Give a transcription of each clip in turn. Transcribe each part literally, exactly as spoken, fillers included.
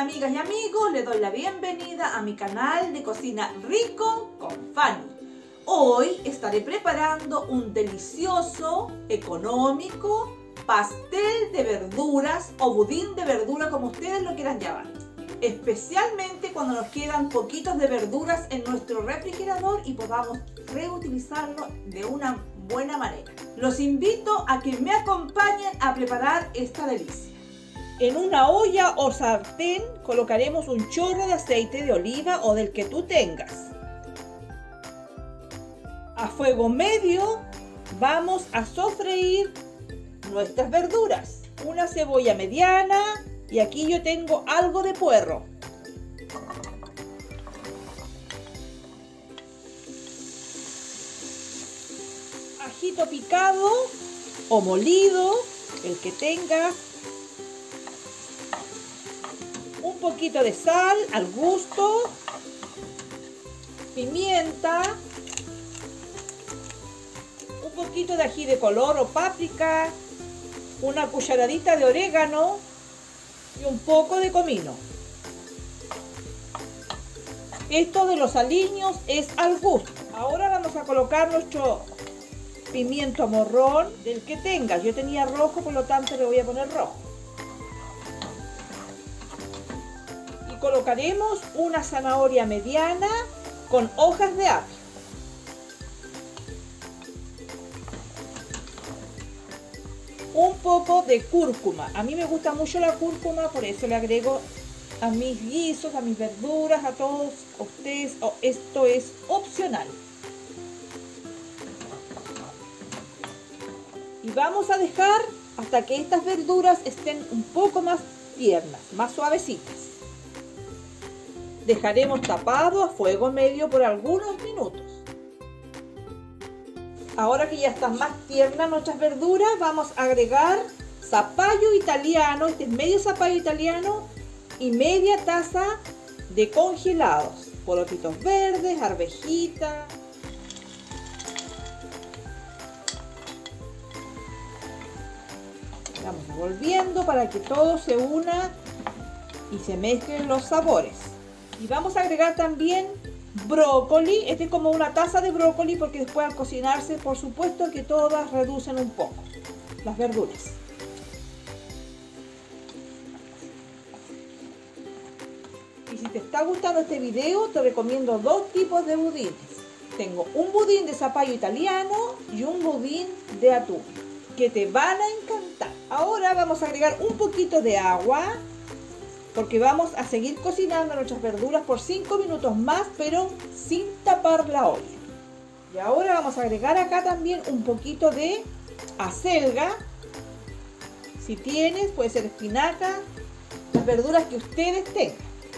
Hola amigas y amigos, les doy la bienvenida a mi canal de cocina rico con Fanny. Hoy estaré preparando un delicioso, económico pastel de verduras o budín de verdura, como ustedes lo quieran llamar. Especialmente cuando nos quedan poquitos de verduras en nuestro refrigerador y podamos reutilizarlo de una buena manera. Los invito a que me acompañen a preparar esta delicia. En una olla o sartén colocaremos un chorro de aceite de oliva o del que tú tengas. A fuego medio vamos a sofreír nuestras verduras. Una cebolla mediana y aquí yo tengo algo de puerro. Ajito picado o molido, el que tengas. Un poquito de sal al gusto, pimienta, un poquito de ají de color o páprica, una cucharadita de orégano y un poco de comino. Esto de los aliños es al gusto. Ahora vamos a colocar nuestro pimiento morrón, del que tengas. Yo tenía rojo, por lo tanto le voy a poner rojo. Colocaremos una zanahoria mediana con hojas de apio. Un poco de cúrcuma. A mí me gusta mucho la cúrcuma, por eso le agrego a mis guisos, a mis verduras, a todos ustedes. Oh, esto es opcional. Y vamos a dejar hasta que estas verduras estén un poco más tiernas, más suavecitas. Dejaremos tapado a fuego medio por algunos minutos. Ahora que ya están más tiernas nuestras verduras, vamos a agregar zapallo italiano. Este es medio zapallo italiano y media taza de congelados. Porotitos verdes, arvejita. Vamos revolviendo para que todo se una y se mezclen los sabores. Y vamos a agregar también brócoli. Este es como una taza de brócoli, porque después al cocinarse, por supuesto que todas reducen un poco las verduras. Y si te está gustando este video, te recomiendo dos tipos de budines. Tengo un budín de zapallo italiano y un budín de atún, que te van a encantar. Ahora vamos a agregar un poquito de agua, porque vamos a seguir cocinando nuestras verduras por cinco minutos más, pero sin tapar la olla. Y ahora vamos a agregar acá también un poquito de acelga. Si tienes, puede ser espinaca, las verduras que ustedes tengan.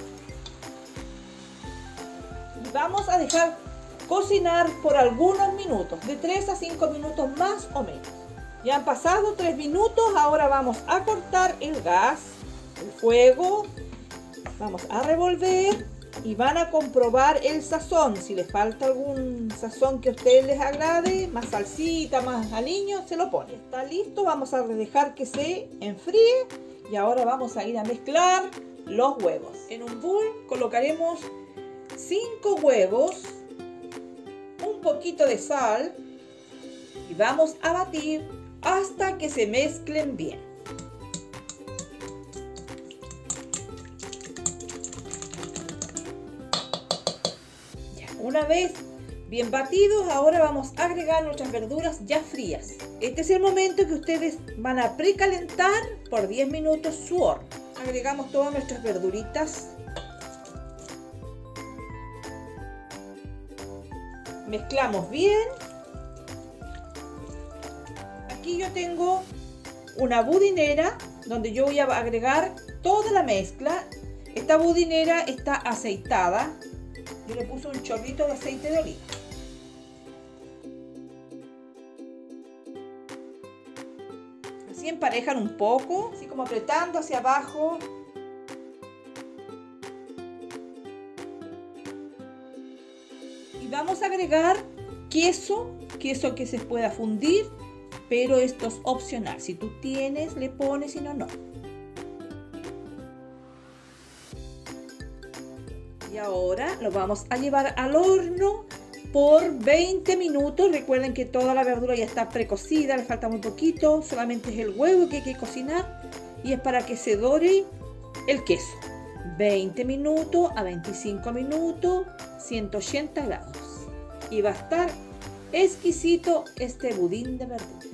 Y vamos a dejar cocinar por algunos minutos, de tres a cinco minutos más o menos. Ya han pasado tres minutos, ahora vamos a cortar el gas, el fuego, vamos a revolver y van a comprobar el sazón. Si les falta algún sazón que a ustedes les agrade, más salsita, más aliño, se lo ponen. Está listo, vamos a dejar que se enfríe y ahora vamos a ir a mezclar los huevos. En un bowl colocaremos cinco huevos, un poquito de sal y vamos a batir hasta que se mezclen bien. Una vez bien batidos, ahora vamos a agregar nuestras verduras ya frías. Este es el momento que ustedes van a precalentar por diez minutos su horno. Agregamos todas nuestras verduritas. Mezclamos bien. Aquí yo tengo una budinera donde yo voy a agregar toda la mezcla. Esta budinera está aceitada. Yo le puse un chorrito de aceite de oliva. Así emparejan un poco, así como apretando hacia abajo. Y vamos a agregar queso, queso que se pueda fundir, pero esto es opcional. Si tú tienes, le pones, si no, no. Y ahora lo vamos a llevar al horno por veinte minutos. Recuerden que toda la verdura ya está precocida, le falta muy poquito, solamente es el huevo que hay que cocinar y es para que se dore el queso. veinte minutos a veinticinco minutos, ciento ochenta grados. Y va a estar exquisito este budín de verduras.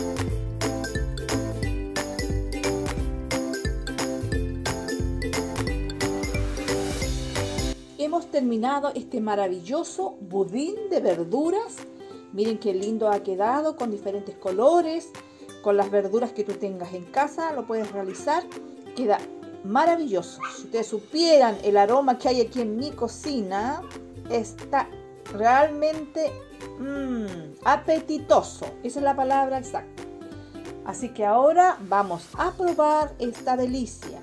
Hemos terminado este maravilloso budín de verduras. Miren qué lindo ha quedado, con diferentes colores, con las verduras que tú tengas en casa, lo puedes realizar. Queda maravilloso. Si ustedes supieran el aroma que hay aquí en mi cocina, está realmente mmm, apetitoso. Esa es la palabra exacta. Así que ahora vamos a probar esta delicia.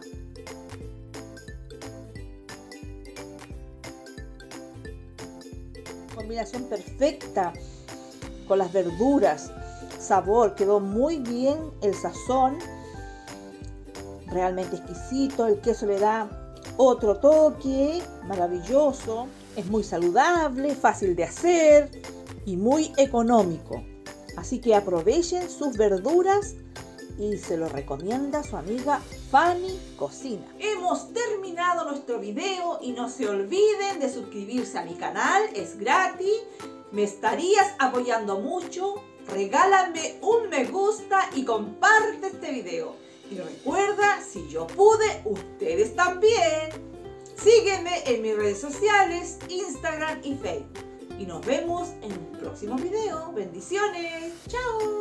Combinación perfecta con las verduras, sabor, quedó muy bien el sazón, realmente exquisito, el queso le da otro toque maravilloso, es muy saludable, fácil de hacer y muy económico, así que aprovechen sus verduras y se lo recomienda su amiga Fanny Cocina. Hemos terminado nuestro video y no se olviden de suscribirse a mi canal, es gratis, me estarías apoyando mucho, regálame un me gusta y comparte este video. Y recuerda, si yo pude, ustedes también. Sígueme en mis redes sociales, Instagram y Facebook. Y nos vemos en un próximo video. Bendiciones. Chao.